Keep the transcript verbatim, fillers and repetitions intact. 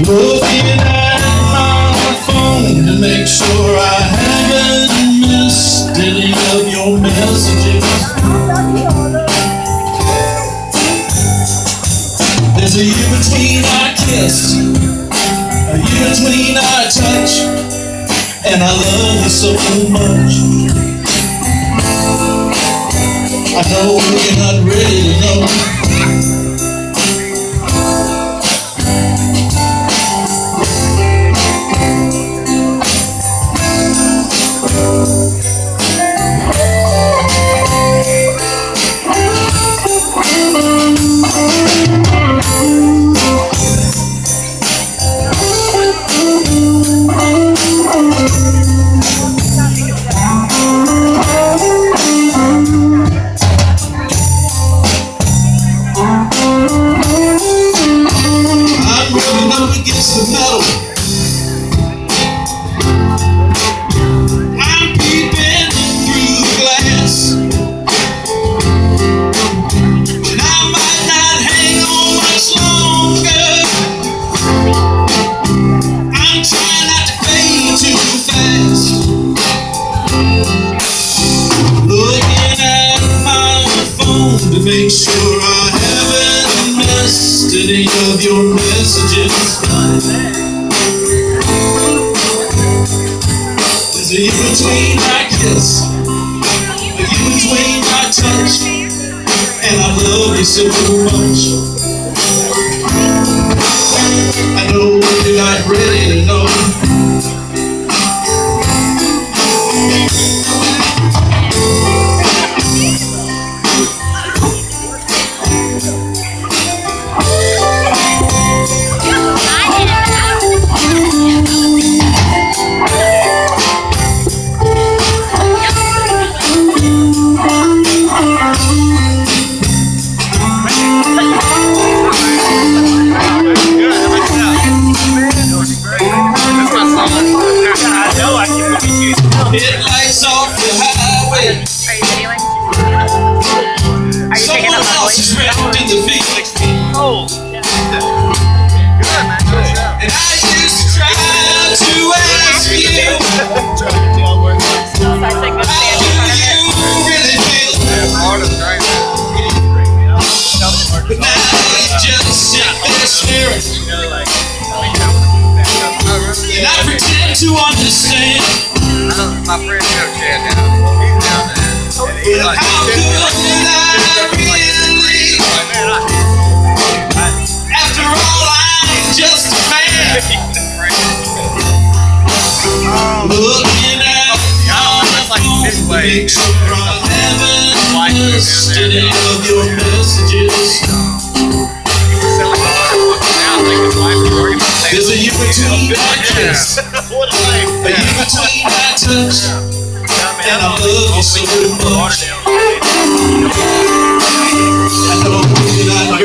Looking at my phone to make sure I haven't missed any of your messages. There's a year between our kiss, a year between our touch, and I love you so much. I know you're not ready to know. Against the metal, I'm peeping through the glass, and I might not hang on much longer. I'm trying not to fade too fast. Looking at my phone to make sure I haven't missed any of your messages. There's a year between our kiss, a year between our touch, and I love you so much. I know you're not ready to know. Headlights off the highway. Are you videoing? Are you taking up my voice? In the field. Oh, good, man. Good. And I used to try to ask you, Trying to tell where So I take this how stand do in front of it. you really feel? part of the But now you just sit there staring, you know, like, and I pretend to understand. my friend Joe Chad down, he's down there. And he's But like, how could I really? After all, I'm just a man. Looking at my phone to make sure I haven't missed any of your messages. There's a year between our kiss, a year between our touch, and I love you so much. I know you're not